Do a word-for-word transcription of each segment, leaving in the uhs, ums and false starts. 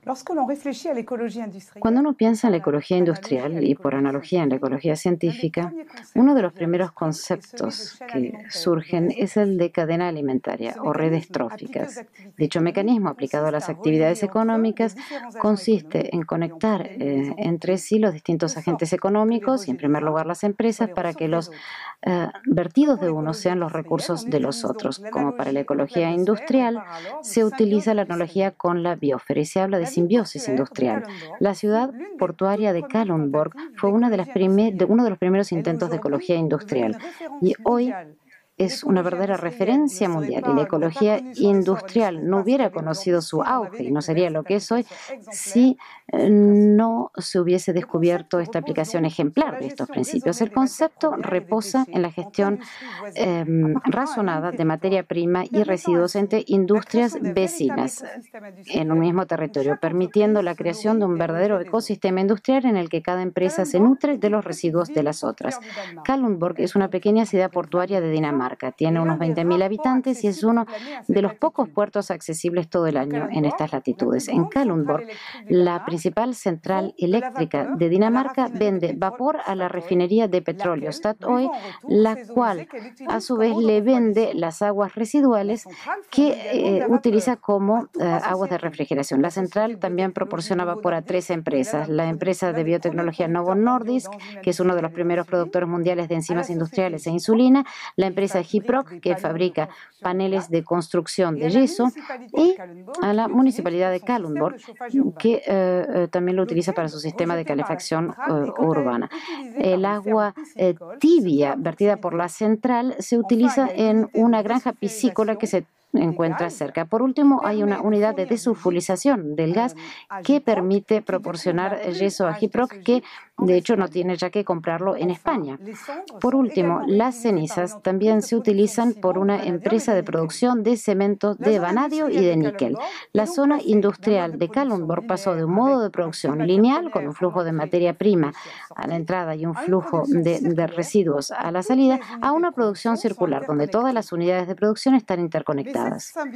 Cuando uno piensa en la ecología industrial y por analogía en la ecología científica, uno de los primeros conceptos que surgen es el de cadena alimentaria o redes tróficas. Dicho mecanismo aplicado a las actividades económicas consiste en conectar eh, entre sí los distintos agentes económicos y, en primer lugar, las empresas para que los eh, vertidos de unos sean los recursos de los otros. Como para la ecología industrial, se utiliza la analogía con la biosfera y se habla de simbiosis industrial. La ciudad portuaria de Kalundborg fue una de las primer, de uno de los primeros intentos de ecología industrial y hoy es una verdadera referencia mundial y la ecología industrial no hubiera conocido su auge y no sería lo que es hoy si eh, no se hubiese descubierto esta aplicación ejemplar de estos principios. El concepto reposa en la gestión eh, razonada de materia prima y residuos entre industrias vecinas en un mismo territorio, permitiendo la creación de un verdadero ecosistema industrial en el que cada empresa se nutre de los residuos de las otras. Kalundborg es una pequeña ciudad portuaria de Dinamarca. Tiene unos veinte mil habitantes y es uno de los pocos puertos accesibles todo el año en estas latitudes. En Kalundborg, la principal central eléctrica de Dinamarca vende vapor a la refinería de petróleo Statoil, la cual a su vez le vende las aguas residuales que eh, utiliza como eh, aguas de refrigeración. La central también proporciona vapor a tres empresas. La empresa de biotecnología Novo Nordisk, que es uno de los primeros productores mundiales de enzimas industriales e insulina, la empresa Gyproc, que fabrica paneles de construcción de yeso, y a la municipalidad de Kalundborg, que eh, también lo utiliza para su sistema de calefacción eh, urbana. El agua eh, tibia vertida por la central se utiliza en una granja piscícola que se encuentra cerca. Por último, hay una unidad de desulfurización del gas que permite proporcionar yeso a Gyproc, que de hecho no tiene ya que comprarlo en España. Por último, las cenizas también se utilizan por una empresa de producción de cemento de vanadio y de níquel. La zona industrial de Kalundborg pasó de un modo de producción lineal, con un flujo de materia prima a la entrada y un flujo de, de residuos a la salida, a una producción circular, donde todas las unidades de producción están interconectadas.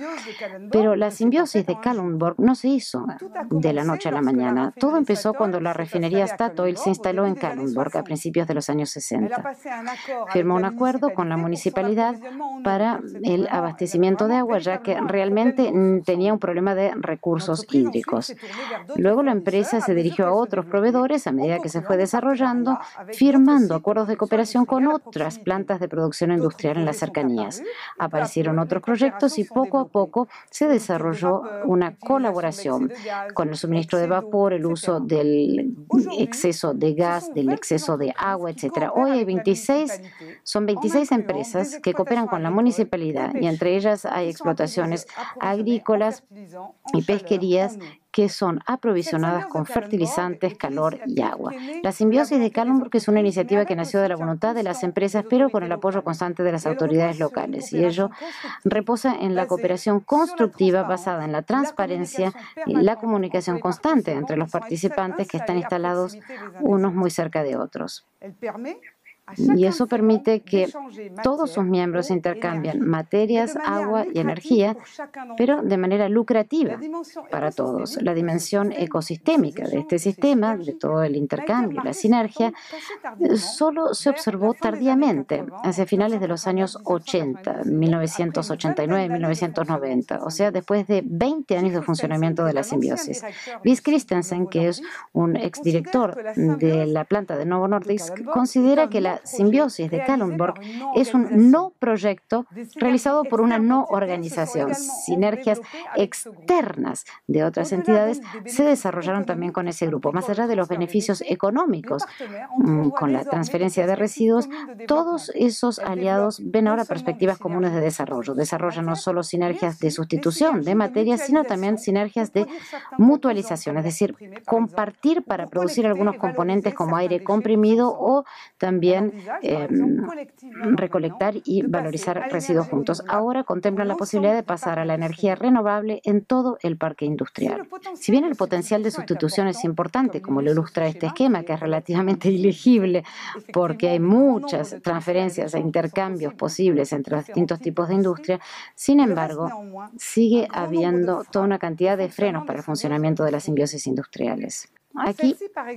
Pero la simbiosis de Kalundborg no se hizo de la noche a la mañana. Todo empezó cuando la refinería Statoil se instaló en Kalundborg a principios de los años sesenta. Firmó un acuerdo con la municipalidad para el abastecimiento de agua, ya que realmente tenía un problema de recursos hídricos. Luego la empresa se dirigió a otros proveedores a medida que se fue desarrollando, firmando acuerdos de cooperación con otras plantas de producción industrial en las cercanías. Aparecieron otros proyectos y poco a poco se desarrolló una colaboración con el suministro de vapor, el uso del exceso de gas, del exceso de agua, etcétera. Hoy hay veintiséis, son veintiséis empresas que cooperan con la municipalidad y entre ellas hay explotaciones agrícolas y pesquerías que son aprovisionadas con fertilizantes, calor y agua. La simbiosis de Kalundborg es una iniciativa que nació de la voluntad de las empresas, pero con el apoyo constante de las autoridades locales, y ello reposa en la cooperación constructiva basada en la transparencia y la comunicación constante entre los participantes que están instalados unos muy cerca de otros. Y eso permite que todos sus miembros intercambien materias, agua y energía, pero de manera lucrativa para todos. La dimensión ecosistémica de este sistema, de todo el intercambio y la sinergia, solo se observó tardíamente, hacia finales de los años ochenta, mil novecientos ochenta y nueve, mil novecientos noventa, o sea, después de veinte años de funcionamiento de la simbiosis. Vis Christensen, que es un exdirector de la planta de Novo Nordisk, considera que la simbiosis de Kalundborg es un no proyecto realizado por una no organización. Sinergias externas de otras entidades se desarrollaron también con ese grupo. Más allá de los beneficios económicos con la transferencia de residuos, todos esos aliados ven ahora perspectivas comunes de desarrollo. Desarrollan no solo sinergias de sustitución de materias, sino también sinergias de mutualización, es decir, compartir para producir algunos componentes como aire comprimido o también pueden eh, recolectar y valorizar residuos juntos. Ahora contemplan la posibilidad de pasar a la energía renovable en todo el parque industrial. Si bien el potencial de sustitución es importante, como lo ilustra este esquema, que es relativamente ilegible porque hay muchas transferencias e intercambios posibles entre los distintos tipos de industria, sin embargo, sigue habiendo toda una cantidad de frenos para el funcionamiento de las simbiosis industriales. Aquí,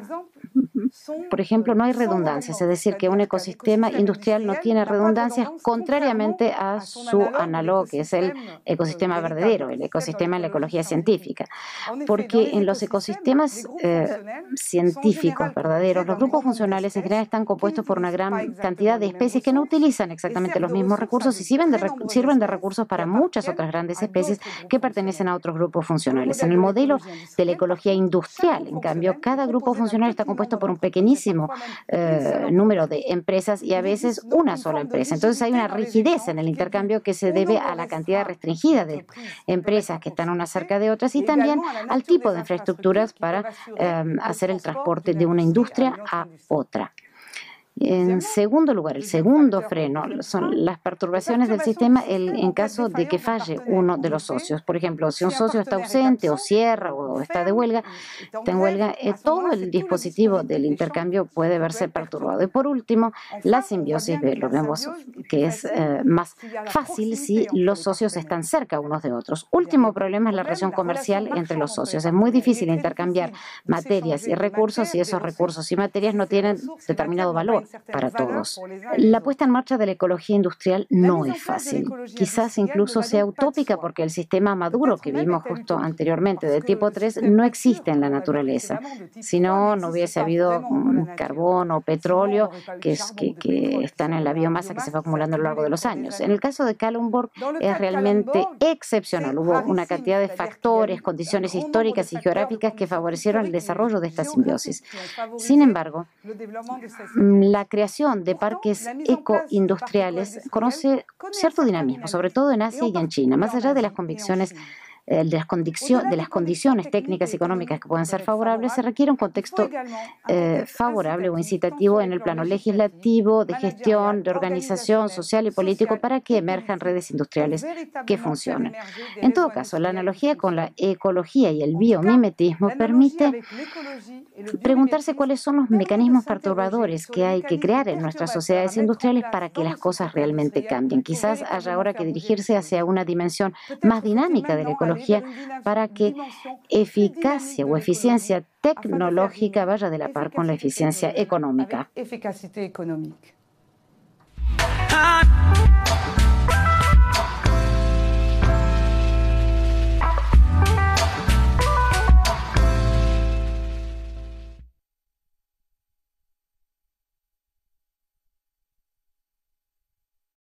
por ejemplo, no hay redundancias, es decir, que un ecosistema industrial no tiene redundancias, contrariamente a su análogo, que es el ecosistema verdadero, el ecosistema en la ecología científica. Porque en los ecosistemas eh, científicos verdaderos, los grupos funcionales en general están compuestos por una gran cantidad de especies que no utilizan exactamente los mismos recursos y sirven de, sirven de recursos para muchas otras grandes especies que pertenecen a otros grupos funcionales. En el modelo de la ecología industrial, en cambio, cada grupo funcional está compuesto por un pequeñísimo eh, número de empresas y a veces una sola empresa. Entonces hay una rigidez en el intercambio que se debe a la cantidad restringida de empresas que están unas cerca de otras y también al tipo de infraestructuras para eh, hacer el transporte de una industria a otra. En segundo lugar, el segundo freno son las perturbaciones del sistema el, en caso de que falle uno de los socios. Por ejemplo, si un socio está ausente o cierra o está de huelga, está en huelga, eh, todo el dispositivo del intercambio puede verse perturbado. Y por último, la simbiosis, lo vemos que es eh, más fácil si los socios están cerca unos de otros. Último problema es la relación comercial entre los socios. Es muy difícil intercambiar materias y recursos si esos recursos y materias no tienen determinado valor para todos. La puesta en marcha de la ecología industrial no es fácil. Quizás incluso sea utópica porque el sistema maduro que vimos justo anteriormente de tipo tres no existe en la naturaleza. Si no, no hubiese habido carbón o petróleo que, es, que, que están en la biomasa que se fue acumulando a lo largo de los años. En el caso de Kalundborg es realmente excepcional. Hubo una cantidad de factores, condiciones históricas y geográficas que favorecieron el desarrollo de esta simbiosis. Sin embargo, la creación de parques ecoindustriales conoce cierto dinamismo, sobre todo en Asia y en China, más allá de las convicciones de las, de las condiciones técnicas y económicas que pueden ser favorables, se requiere un contexto eh, favorable o incitativo en el plano legislativo, de gestión, de organización social y político para que emerjan redes industriales que funcionen. En todo caso, la analogía con la ecología y el biomimetismo permite preguntarse cuáles son los mecanismos perturbadores que hay que crear en nuestras sociedades industriales para que las cosas realmente cambien. Quizás haya ahora que dirigirse hacia una dimensión más dinámica de la ecología para que eficacia o eficiencia tecnológica vaya de la par con la eficiencia económica.